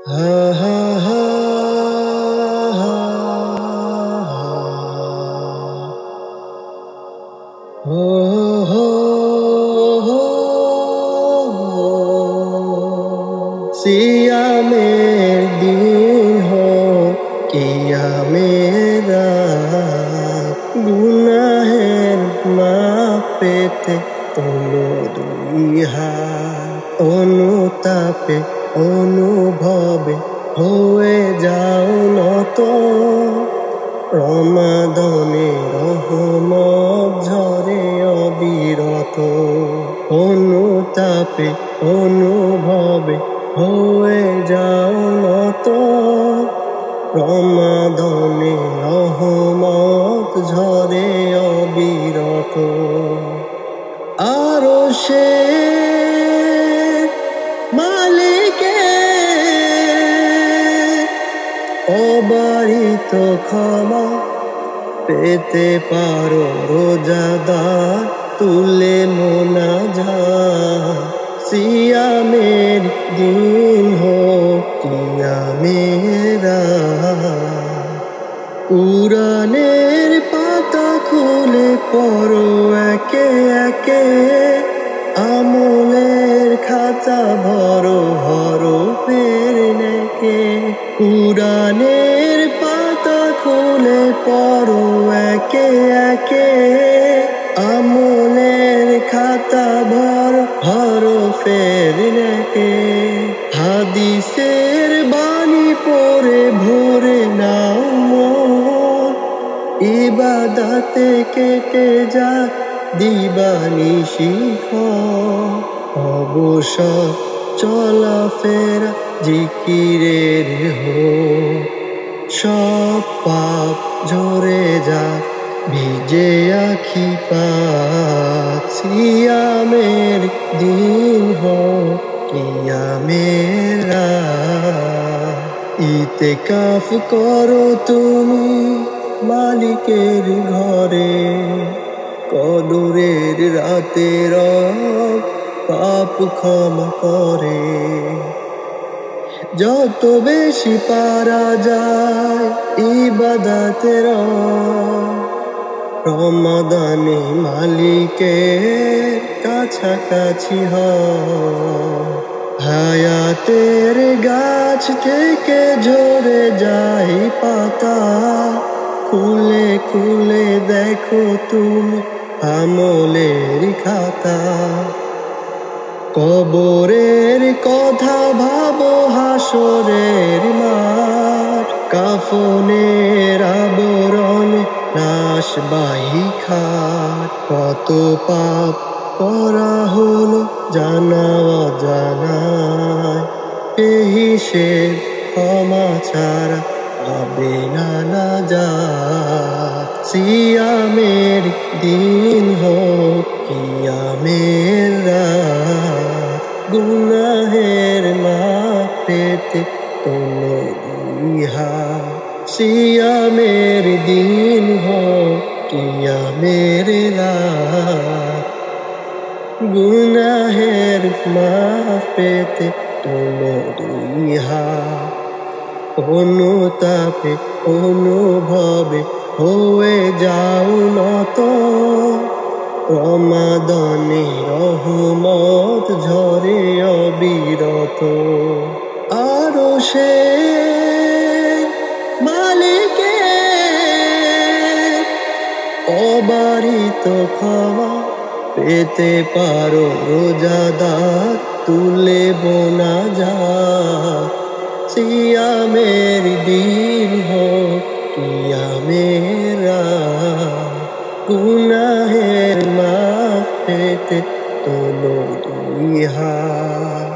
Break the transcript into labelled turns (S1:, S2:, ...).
S1: Ha ha ha ha ho ho ho सियामेर दिन हो कियामेर रात गुनाहेर माप पेते তোলো দুই হাত অনুতাপে অনুভবে হয়ে যাও নত রমাদানে রহমত ঝরে অবিরত অনুতাপে অনুভবে হয়ে যাও নত রমাদানে রহমত ঝরে অবিরত আরশে মালিকে অবারিত ক্ষমা পেতে পারো রোজাদার তুলে মোনাজাত সিয়ামের দিন হোক কিয়ামের রাত কুরআনের পাতা খুলে পড়ো একে একে আমলের খাতা ভরো হরফের নেকে কুরআনের পাতা খুলে পড়ো একে একে আমলের খাতা ভরো হরফের নেকে হাদিসের বাণী পড়ে ভরে নাও মন ইবাদতে কেটে যা দিবানিশি অবসর চলাফেরা জিকিরের হো সব পাপ ঝরে যা ভিজে আখি পাত সিয়ামের দিন হো কিয়ামের রাত ইতিকাফ করো তুমি মালিকের ঘরে কদরের রাতে রব পাপ ক্ষমা করে যত বেশি পারা যায় ইবাদতের রমাদানে মালিকের কাছাকাছি হয় হায়াতের গাছ থেকে ঝরে যায় পাতা খুলে খুলে দেখো তুমি আমলের খাতা কবরের কথা ভাবো হাসরের মাঠ কাফনের আবরণে লাশবাহী খাট কত পাপ করা হলো জানা অজানায় হিসেব ক্ষমা ছাড়া হবে না নাজাত সিয়ামের দিন হোক কিয়ামের রাত গুনাহের মাপ পেতে তোলো দুই হাত সিয়ামের দিন হোক কিয়ামের রাত গুনাহের মাপ পেতে তোলো দুই হাত অনুতাপে অনুভবে হয়ে যাও নত রমাদানে রহমত ঝরে অবিরত আরশে মালিকে অবারিত ক্ষমা পেতে পারো রোজাদার তুলে মোনাজাত সিয়ামের দিন হোক কিয়ামের রাত গুনাহের মাপ পেতে তোলো দুই হাত।